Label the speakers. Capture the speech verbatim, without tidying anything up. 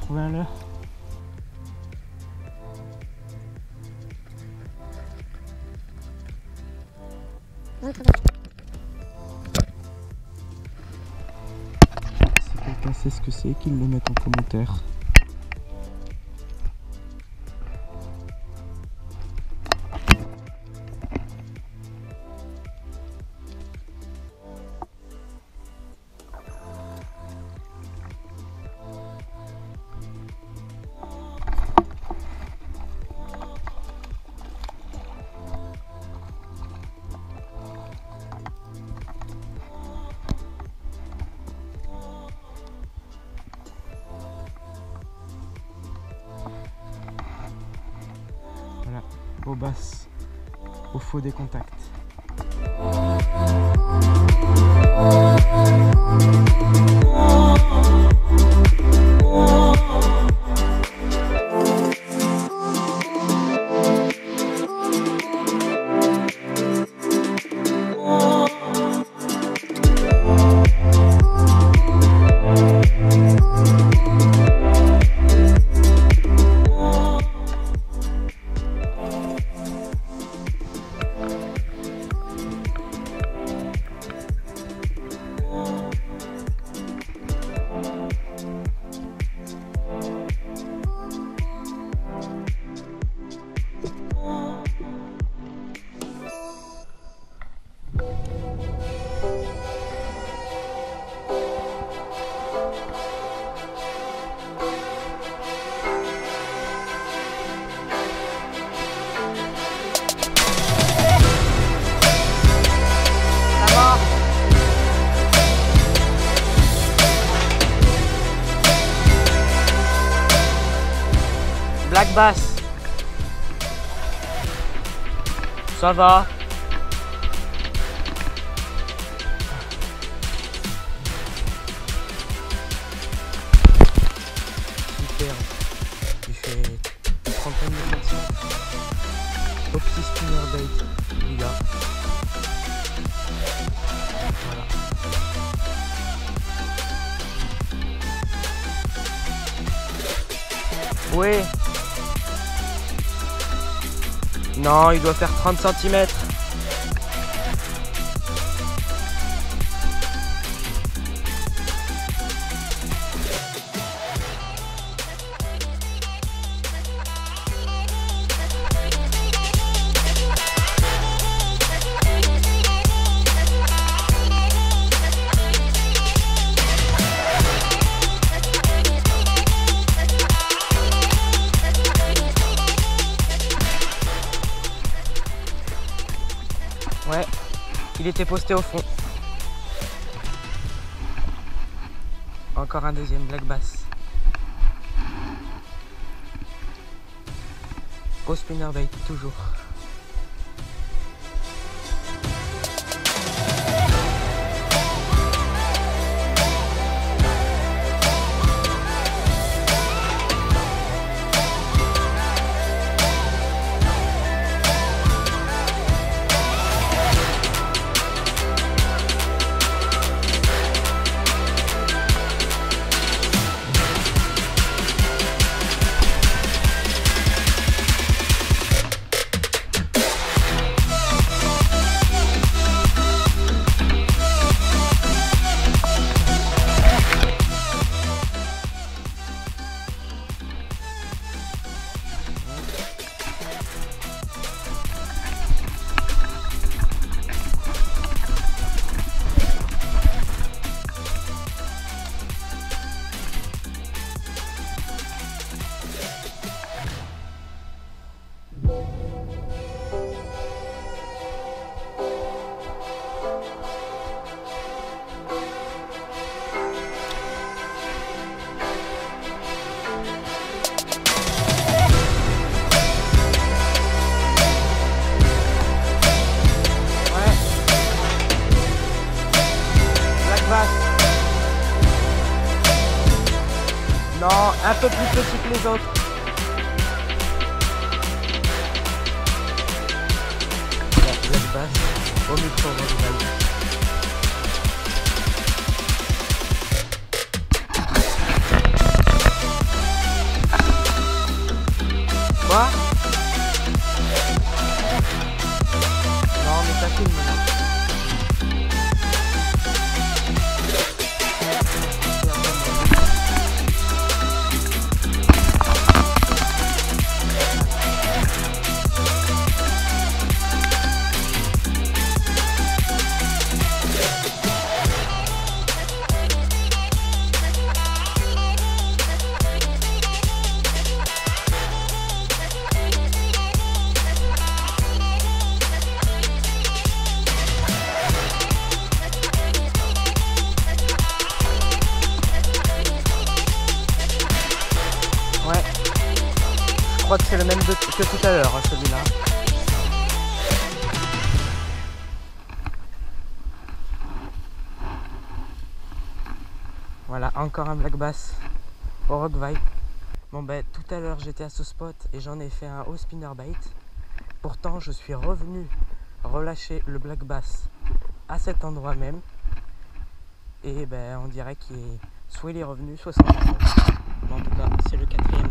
Speaker 1: trouvé un leurre. Si quelqu'un sait ce que c'est, qu'il le mette en commentaire. Voilà, beau basse, au faux des contacts. Black bass. Ça va. Super. Il fait une trentaine de centimètres. Au petit spinner bait, les gars. Voilà. Oui. Non, il doit faire trente centimètres. Ouais, il était posté au fond. Encore un deuxième black bass. Au spinnerbait, toujours. Non, un peu plus petit que les autres. La black bass au micro original. Quoi? Non mais ça filme là. Ouais, je crois que c'est le même de, que tout à l'heure, hein, celui-là. Voilà, encore un black bass au rock vibe. Bon ben, tout à l'heure j'étais à ce spot et j'en ai fait un haut spinnerbait. Pourtant, je suis revenu relâcher le black bass à cet endroit même. Et ben, on dirait qu'il est soit il est revenu, soit c'est en tout cas, c'est le quatrième.